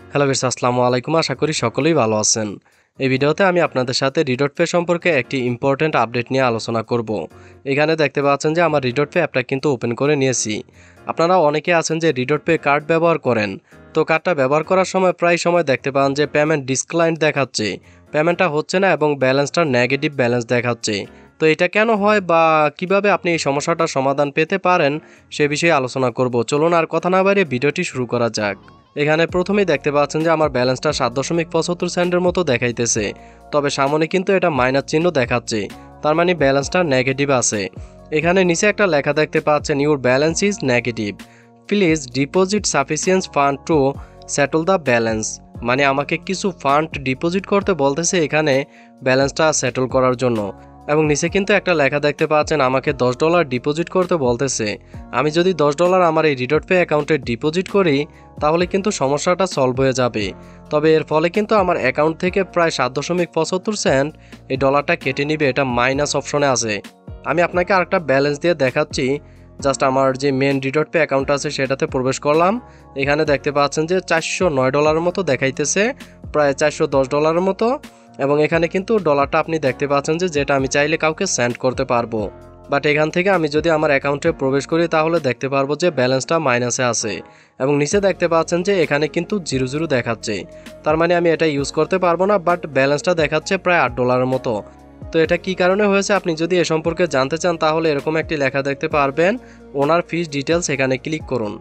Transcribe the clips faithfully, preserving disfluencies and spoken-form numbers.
Hello guys, আসসালামু আলাইকুম। আশা করি সকলেই ভালো আছেন। এই ভিডিওতে আমি আপনাদের সাথে রিডট পে সম্পর্কে একটি ইম্পর্ট্যান্ট আপডেট নিয়ে আলোচনা করব। এখানে দেখতে পাচ্ছেন যে আমার রিডট পে অ্যাপটা কিন্তু ওপেন করে নিয়েছি। আপনারা অনেকে আছেন যে রিডট পে কার্ড ব্যবহার করেন, তো কার্ডটা ব্যবহার করার সময় প্রায় সময় দেখতে পান যে পেমেন্ট ডিসক্লাইন্ড দেখাচ্ছে, পেমেন্টটা হচ্ছে না এবং ব্যালেন্সটা নেগেটিভ ব্যালেন্স দেখাচ্ছে। তো এটা কেন হয় বা কিভাবে আপনি এই সমস্যাটার সমাধান পেতে পারেন সে বিষয়ে আলোচনা করব। চলুন আর কথা না বাড়িয়ে ভিডিওটি শুরু করা যাক। এখানে প্রথমেই দেখতে পাচ্ছেন যে আমার ব্যালেন্সটা সাত দশমিক পঁচাত্তর সেন্টের মতো দেখাইতেছে, তবে সামনে কিন্তু এটা মাইনাস চিহ্ন দেখাচ্ছে, তার মানে ব্যালেন্সটা নেগেটিভ আছে। এখানে নিচে একটা লেখা দেখতে পাচ্ছেন, your balance is negative, please deposit sufficient fund to settle the balance. মানে আমাকে কিছু ফান্ড ডিপোজিট করতে বলতেছে এখানে ব্যালেন্সটা সেটল করার জন্য। এবং নিচে কিন্তু একটা লেখা দেখতে পাচ্ছেন, আমাকে দশ ডলার ডিপোজিট করতে বলতেছে। আমি যদি দশ ডলার আমার এই রিডট পে অ্যাকাউন্টে ডিপোজিট করি তাহলে কিন্তু সমস্যাটা সলভ হয়ে যাবে। তবে এর ফলে কিন্তু আমার অ্যাকাউন্ট থেকে প্রায় সাত দশমিক পঁচাত্তর সেন্ট এই ডলারটা কেটে নিবে, এটা মাইনাস অপশনে আছে। আমি আপনাকে আরেকটা ব্যালেন্স দিয়ে দেখাচ্ছি। জাস্ট আমার যে মেন রিডট পে অ্যাকাউন্ট আছে সেটাতে প্রবেশ করলাম। এখানে দেখতে পাচ্ছেন যে চারশো নয় ডলারের মতো দেখাইতেছে, প্রায় চারশো দশ ডলারের মতো। এবং এখানে কিন্তু ডলারটা আপনি দেখতে পাচ্ছেন যে যেটা আমি চাইলে কাউকে সেন্ড করতে পারবো। বাট এখান থেকে আমি যদি আমার অ্যাকাউন্টে প্রবেশ করি তাহলে দেখতে পারবো যে ব্যালেন্সটা মাইনাসে আছে। এবং নিচে দেখতে পাচ্ছেন যে এখানে কিন্তু জিরো জিরো দেখাচ্ছে, তার মানে আমি এটা ইউজ করতে পারবো না। বাট ব্যালেন্সটা দেখাচ্ছে প্রায় আট ডলারের মতো। তো এটা কি কারণে হয়েছে আপনি যদি এ সম্পর্কে জানতে চান তাহলে এরকম একটি লেখা দেখতে পারবেন, ওনার ফিস ডিটেলস, এখানে ক্লিক করুন।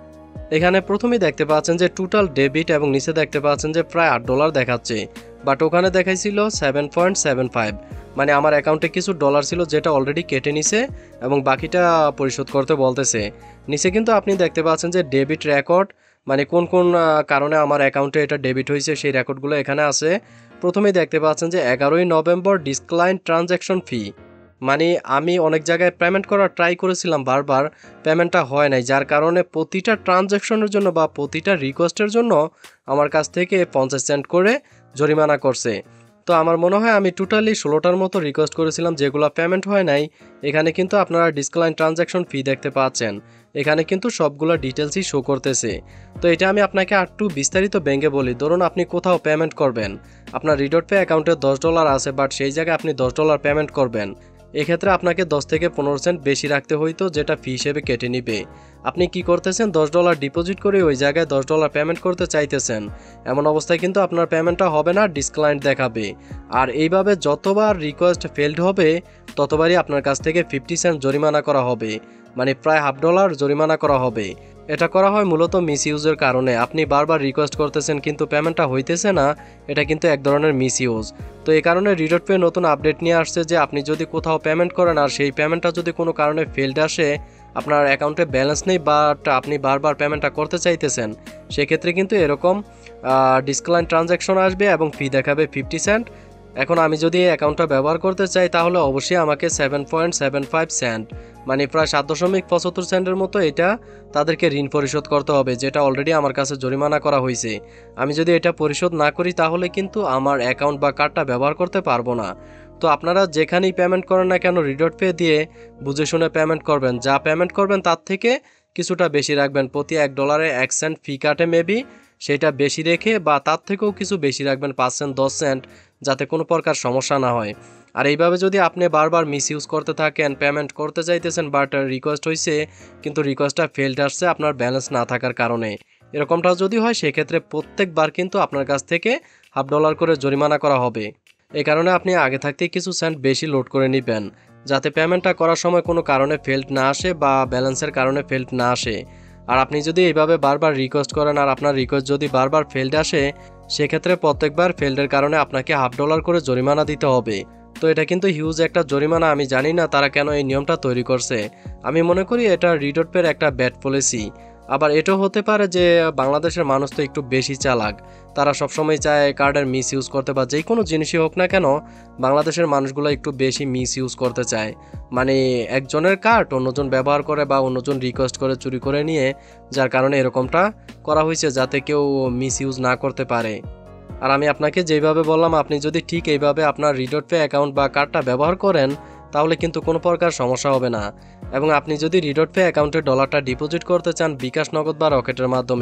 এখানে প্রথমেই দেখতে পাচ্ছেন যে টোটাল ডেবিট এবং নিচে দেখতে পাচ্ছেন যে প্রায় আট ডলার দেখাচ্ছে, বাট ওখানে দেখাইছিল সেভেন পয়েন্ট সেভেন ফাইভ। মানে আমার অ্যাকাউন্টে কিছু ডলার ছিল যেটা অলরেডি কেটে নিছে এবং বাকিটা পরিশোধ করতে বলতেছে। নিচে কিন্তু আপনি দেখতে পাচ্ছেন যে ডেবিট রেকর্ড, মানে কোন কোন কারণে আমার অ্যাকাউন্টে এটা ডেবিট হয়েছে সেই রেকর্ডগুলো এখানে আছে। প্রথমেই দেখতে পাচ্ছেন যে এগারোই নভেম্বর ডিসক্লাইন ট্রানজ্যাকশন ফি। মানে আমি অনেক জায়গায় পেমেন্ট করার ট্রাই করেছিলাম, বারবার পেমেন্টটা হয় নাই, যার কারণে প্রতিটা ট্রানজ্যাকশনের জন্য বা প্রতিটা রিকোয়েস্টের জন্য আমার কাছ থেকে পঞ্চাশ সেন্ট করে জরিমানা করছে। তো আমার মনে হয় আমি টোটালি ষোলোটার মতো রিকোয়েস্ট করেছিলাম যেগুলো পেমেন্ট হয় নাই। এখানে কিন্তু আপনারা ডিসক্লাইন ট্রানজ্যাকশন ফি দেখতে পাচ্ছেন, এখানে কিন্তু সবগুলো ডিটেলসই শো করতেছে। তো এটা আমি আপনাকে আরেকটু বিস্তারিত ভেঙে বলি। ধরুন আপনি কোথাও পেমেন্ট করবেন, আপনার রিডট পে অ্যাকাউন্টে দশ ডলার আছে, বাট সেই জায়গায় আপনি দশ ডলার পেমেন্ট করবেন, এক্ষেত্রে আপনাকে দশ থেকে পনেরো সেন্ট বেশি রাখতে হইতো, যেটা ফি হিসেবে কেটে নিবে। আপনি কি করতেছেন, দশ ডলার ডিপোজিট করে ওই জায়গায় দশ ডলার পেমেন্ট করতে চাইতেছেন, এমন অবস্থায় কিন্তু আপনার পেমেন্টটা হবে না, ডিসক্লাইন্ড দেখাবে। আর এইভাবে যতবার রিকোয়েস্ট ফেলড হবে ততবারই আপনার কাছ থেকে ফিফটি সেন্ট জরিমানা করা হবে, মানে প্রায় হাফ ডলার জরিমানা করা হবে। এটা করা হয় মূলত মিস ইউজের কারণে। আপনি বারবার রিকোয়েস্ট করতেছেন কিন্তু পেমেন্টটা হইতেছে না, এটা কিন্তু এক ধরনের মিস ইউজ। তো এই কারণে রিডট পে নতুন আপডেট নিয়ে আসছে যে আপনি যদি কোথাও পেমেন্ট করেন আর সেই পেমেন্টটা যদি কোনো কারণে ফেলড আসে, আপনার অ্যাকাউন্টে ব্যালেন্স নেই বাট আপনি বারবার পেমেন্টটা করতে চাইতেছেন, সেক্ষেত্রে কিন্তু এরকম ডিসক্লাইন ট্রানজ্যাকশন আসবে এবং ফি দেখাবে ফিফটি সেন্ট। এখন আমি যদি এই অ্যাকাউন্টটা ব্যবহার করতে চাই তাহলে অবশ্যই আমাকে seven point seven five cent, মানে প্রায় সাত দশমিক পঁচাত্তর সেন্টের মতো এটা তাদেরকে ঋণ পরিশোধ করতে হবে, যেটা অলরেডি আমার কাছে জরিমানা করা হয়েছে। আমি যদি এটা পরিশোধ না করি তাহলে কিন্তু আমার অ্যাকাউন্ট বা কার্ডটা ব্যবহার করতে পারবো না। তো আপনারা যেখানেই পেমেন্ট করেন না কেন রিডট পে দিয়ে বুঝে শুনে পেমেন্ট করবেন, যা পেমেন্ট করবেন তার থেকে কিছুটা বেশি রাখবেন। প্রতি এক ডলারে এক সেন্ট ফি কাটে মেবি, সেটা বেশি রেখে বা তার থেকেও কিছু বেশি রাখবেন, পাঁচ সেন্ট দশ সেন্ট, যাতে কোনো প্রকার সমস্যা না হয়। আর এইভাবে যদি আপনি বারবার মিস ইউজ করতে থাকেন, পেমেন্ট করতে চাইতেছেন বাট রিকোয়েস্ট হয়েছে কিন্তু রিকোয়েস্টটা ফেলড আসছে আপনার ব্যালেন্স না থাকার কারণে, এরকমটা যদি হয় সেক্ষেত্রে প্রত্যেকবার কিন্তু আপনার কাছ থেকে হাফ ডলার করে জরিমানা করা হবে। এই কারণে আপনি আগে থাকতেই কিছু সেন্ট বেশি লোড করে নেবেন, যাতে পেমেন্টটা করার সময় কোনো কারণে ফেলড না আসে বা ব্যালেন্সের কারণে ফেলড না আসে। আর আপনি যদি এইভাবে বারবার রিকোয়েস্ট করেন আর আপনার রিকোয়েস্ট যদি বারবার ফেলড আসে, সেক্ষেত্রে প্রত্যেকবার ফেলডের কারণে আপনাকে হাফ ডলার করে জরিমানা দিতে হবে। তো এটা কিন্তু হিউজ একটা জরিমানা। আমি জানি না তারা কেন এই নিয়মটা তৈরি করছে। আমি মনে করি এটা রিডট পের একটা ব্যাড পলিসি। আবার এটাও হতে পারে যে বাংলাদেশের মানুষ তো একটু বেশি চালাক, তারা সবসময় চায় কার্ডের মিস ইউজ করতে, বা যে কোনো জিনিসই হোক না কেন বাংলাদেশের মানুষগুলো একটু বেশি মিস ইউজ করতে চায়। মানে একজনের কার্ড অন্যজন ব্যবহার করে বা অন্যজন রিকোয়েস্ট করে চুরি করে নিয়ে, যার কারণে এরকমটা করা হয়েছে যাতে কেউ মিস ইউজ না করতে পারে। আর আমি আপনাকে যেভাবে বললাম আপনি যদি ঠিক এইভাবে আপনার রিডট পে অ্যাকাউন্ট বা কার্ডটা ব্যবহার করেন তাহলে কিন্তু কোনো প্রকার সমস্যা হবে না। এবং আপনি যদি রিডট পে অ্যাকাউন্টে ডলারটা ডিপোজিট করতে চান বিকাশ, নগদ বা রকেটের মাধ্যমে,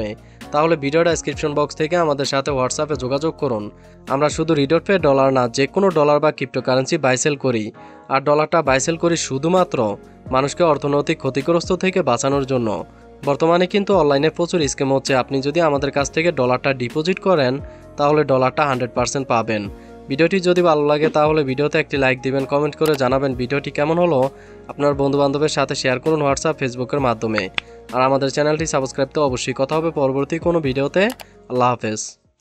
তাহলে ভিডিও ডেসক্রিপশন বক্স থেকে আমাদের সাথে হোয়াটসঅ্যাপে যোগাযোগ করুন। আমরা শুধু রিডট পে ডলার না, যে কোনো ডলার বা ক্রিপ্টোকারেন্সি বাইসেল করি, আর ডলারটা বাইসেল করি শুধুমাত্র মানুষকে অর্থনৈতিক ক্ষতিগ্রস্ত থেকে বাঁচানোর জন্য। বর্তমানে কিন্তু অনলাইনে প্রচুর স্ক্যাম হচ্ছে। আপনি যদি আমাদের কাছ থেকে ডলারটা ডিপোজিট করেন তাহলে ডলারটা হান্ড্রেড পার্সেন্ট পাবেন। ভিডিওটি যদি ভালো লাগে তাহলে ভিডিওতে একটি লাইক দিবেন, কমেন্ট করে জানাবেন ভিডিওটি কেমন হলো। আপনার বন্ধুবান্ধবের সাথে শেয়ার করুন হোয়াটসঅ্যাপ, ফেসবুকের মাধ্যমে। আর আমাদের চ্যানেলটি সাবস্ক্রাইব তো অবশ্যই। কথা হবে পরবর্তী কোনো ভিডিওতে। আল্লাহ হাফেজ।